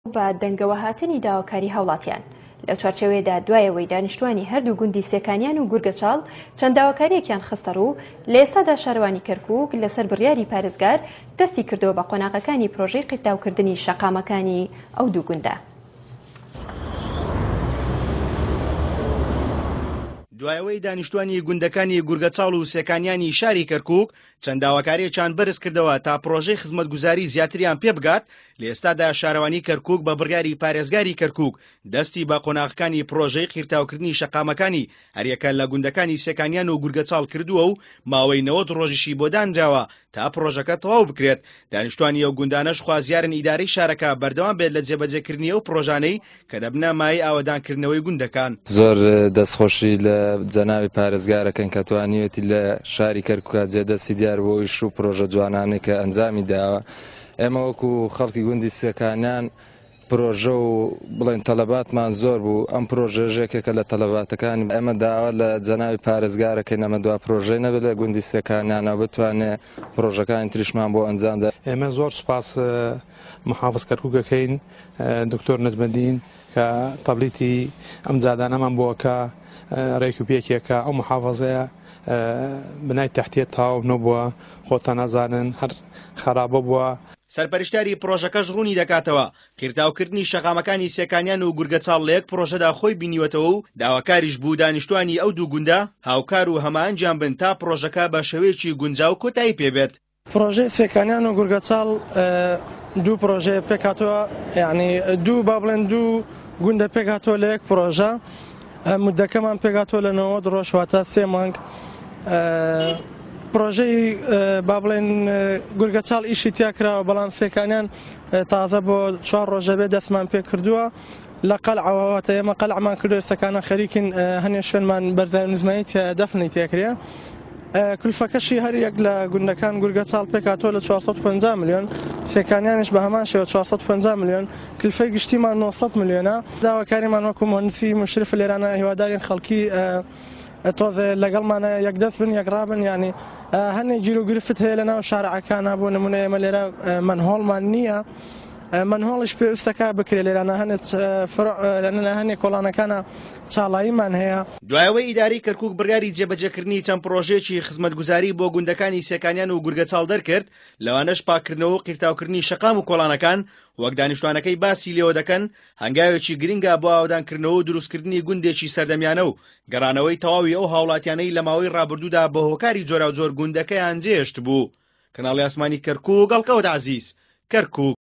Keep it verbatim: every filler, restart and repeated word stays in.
بە دەنگەوە هاتنی داواکاری هاوڵاتیان لەو چوارچێوەیەدا دوایەوەی دانیشتوانی هەردوو گوندی سێکانیان و گورگەچاڵ چەند داواکاریەکیان خستە ڕوو لە ئێستادا شارەوانی کەرکووک لەسەر بڕیاری پارێزگار دەستی کردەوە بە قۆناغەکانی پرۆژەی قیرتاوکردنی شەقامەکانی ئەو دوو گوندە. دوایەوەی دانیشتوانی گوندەکانی گورگەچاڵ و سێکانیانی شاری کەرکووک چەند داواکاریەکیان بەرز کردەوە تا پرۆژەی خزمەتگوزاری زیاتریان پێ بگات لە ئێستادا شارەوانی کەرکووک بە بڕیاری پارێزگاری کەرکووک دەستی بە قۆناغەکانی پرۆژەی قیرتاوکردنی شەقامەکانی هەریەکە لە گوندەکانی سێکانیان و گورگەچاڵ کردووە و ماوەی نەوەت ڕۆژیشی بۆ دانراوە تا پرۆژەکە تەواو بکرێت. دانیشتوانی ئەو گوندانەش خوازیارن ئیدارەی شارەکە بەردەوام بێت لە جێبەجێکردنی ئەو پرۆژانەی کە دەبنە مای ئاوەدانکردنەوەی گوندەکان. زۆر دەستخۆشی لە جەناوی پارێزگارەکەن کە توانیوێتی لە شاری کەرکووک جێدەستی دیار بۆ ئیش و پرۆژە جوانانەی کە ئەنجامی داوە. ئێمە وەکو خەڵکی گوندی سێکانیان پرۆژە و بڵێن تەلەباتمان زۆر بوو. ئەم پرۆژێژێکێکە لە تەلەباتەکانی ئەمە داوا لە جەناوی پارێزگارەکەی ئەمە دوا پرۆژەی نەبێت لە گوندی سێکانیانەوە بتوانێت پرۆژەکانی تریشمان بۆ ئەنجام دا. ئێمە زۆر سوپاس محافظ کەرکووکەکەین دکتۆر نەجمەدین کە تەبلیتی ئەم جادانەمان بۆکە ڕێک و پێکێکە ئەو محافظەیە بنای تەحتیە تاو نەبووە خۆتان نازانن هەر خراپە بووە. سەرپەرشتاری پرۆژەکەش ڕوونی دەکاتەوە قیرتاوکردنی شەقامەکانی سێکانیان و گورگەچاڵ لە یەک پرۆژەدا خۆی بینیوەتەوە و داواکاریش بوو دانیشتوانی ئەو دوو گوندە هاوکار و هەماهەنگیان بن تا پرۆژەکە بە شێوەیەکی گونجاو کۆتایی پێبێت. پرۆژەی سێکانیان و گورگەچاڵ دوو پرۆژەیە پێکاتەوە، یعنی دوو با بڵێن دوو گوندە پێکاتەوە لە یەک پرۆژە. مودەکەمان پێکاتەوە لە نەوەت ڕۆژ واتە سێ مانگ. پرۆژەی با بڵێن گورگەچاڵ ئیشی تیا کراوە، بەڵام سێکانیان تازە بۆ چوار ڕۆژە بێ دەستمان پێ کردووە لە قەلعەوەواتە. ئێمە قەلعمان کردو ئێستاکانە خەریکین هەنێ شوێنمان بەرزای نزمایی دەفنی تێکرێ. کلفەکەشی هەر یەک لە گوندەکان گورگەچاڵ پێکاتەوە لە چوارسەد و پەنجا ملیۆن، سێکانیانش بە هەمان شێوە چوارسەد و پەنجا ملیۆن، کلفەی گشتیمان نۆسەد ملیۆنە. داواکاریمان وەکو مهندسی مشرف لێرانە هیوادارین خەڵکی تۆزێ لەگەڵمانە یەکدەست بن یەکڕابن، یعنی هەنێ گیر و گرفت هەیە لە ناو شارعەکانە. بۆ نمونە ئێمە لێرە منهۆڵمان نییە، منهۆڵش پێویستەکە بکرێت لێرانە هەنێ هەنێ کۆڵانەکانە چاڵاییمان هەیە. دوایەوەی ئیدارەی کەرکووک بڕیاری جێبەجێکردنی چەند پرۆژێکی خزمەتگوزاری بۆ گوندەکانی سێکانیان و گورگەچاڵ دەرکرد، لەوانەش پاکردنەوە و قیرتاوکردنی شەقام و کۆڵانەکان وەک دانیشتوانەکەی باسی لێوە دەکەن هەنگاوێکی گرنگە بۆ ئاوەدانکردنەوە و دروستکردنی گوندێکی سەردەمیانە و گەڕانەوەی تەواوی ئەو هاوڵاتیانەی لە ماوەی ڕابردوودا بە هۆکاری جۆرا و جۆر گوندەکەیان جێهێشت بوو. کەناڵی ئاسمانی کەرکووک، گەڵکەوت عەزیز، کەرکووک.